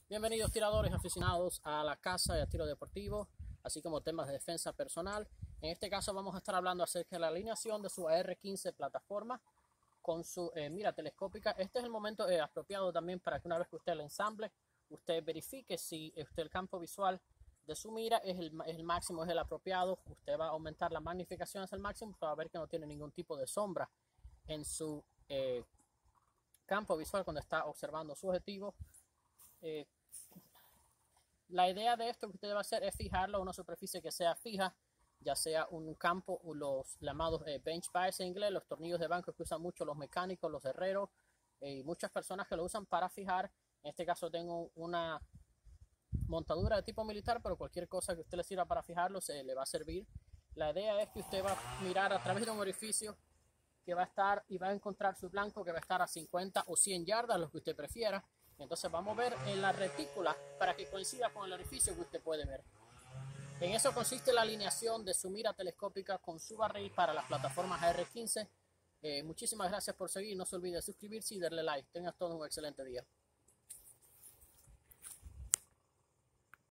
Bienvenidos tiradores aficionados a la caza y al tiro deportivo, así como temas de defensa personal. En este caso vamos a estar hablando acerca de la alineación de su AR-15 plataforma con su mira telescópica. Este es el momento apropiado también para que una vez que usted la ensamble, usted verifique si el campo visual de su mira es el máximo, es el apropiado. Usted va a aumentar la magnificación hasta el máximo para ver que no tiene ningún tipo de sombra en su campo visual cuando está observando su objetivo. La idea de esto que usted va a hacer es fijarlo a una superficie que sea fija, ya sea un campo o los llamados bench bias en inglés, los tornillos de banco que usan mucho los mecánicos, los herreros y muchas personas que lo usan para fijar. En este caso tengo una montadura de tipo militar, pero cualquier cosa que usted le sirva para fijarlo se le va a servir. La idea es que usted va a mirar a través de un orificio que va a estar y va a encontrar su blanco que va a estar a 50 o 100 yardas, lo que usted prefiera. Entonces vamos a ver en la retícula para que coincida con el orificio que usted puede ver. En eso consiste la alineación de su mira telescópica con su barril para las plataformas AR-15. Muchísimas gracias por seguir. No se olvide de suscribirse y darle like. Tengan todos un excelente día.